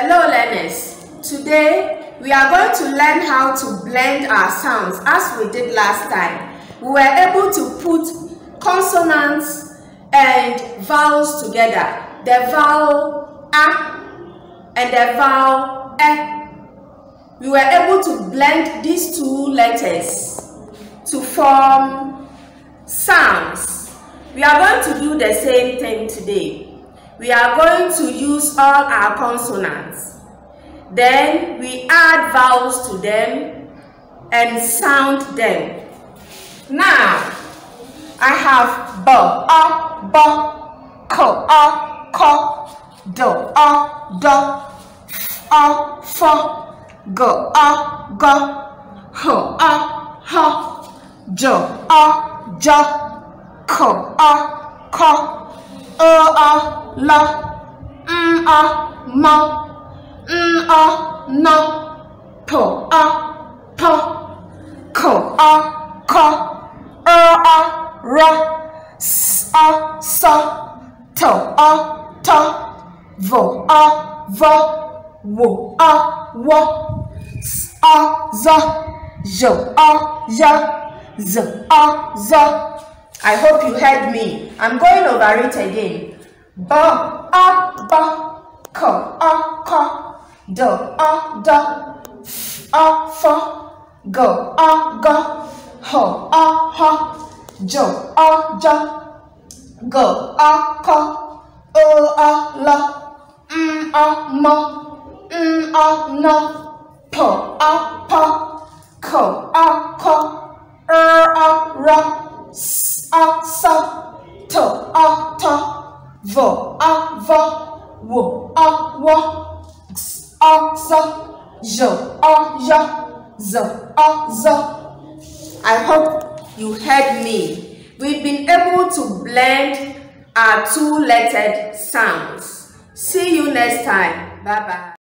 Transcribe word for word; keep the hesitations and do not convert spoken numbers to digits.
Hello learners, today we are going to learn how to blend our sounds as we did last time. We were able to put consonants and vowels together, the vowel A and the vowel E. We were able to blend these two letters to form sounds. We are going to do the same thing today. We are going to use all our consonants. Then we add vowels to them and sound them. Now, I have B, A, B, K, A, K, D, A, D, F, A, F, G, A, G, H, A, H, J, A, J, K, A, K, E, A, L, M, A, M, N, A, N, P, A, P, K, A, K, R, A, R, S, A, S, T, A, T, V, A, V, W, A, W, Z, A, Z, J, A, J, Z, A, Z. I hope you heard me. I'm going over it again. B, A, B, K, A, K, D, A, D, F, A, F, G, A, G, H, A, H, J, A, J, K, A, K, E, A, L, M, A, M, N, A, N, P, A, P, K, A, K, R, A, R, S, A, S, T, A, T, V, A, V, W, A, W, Z, A, Z, J, A, J, Z, A, Z. I hope you heard me. We've been able to blend our two-lettered sounds. See you next time. Bye-bye.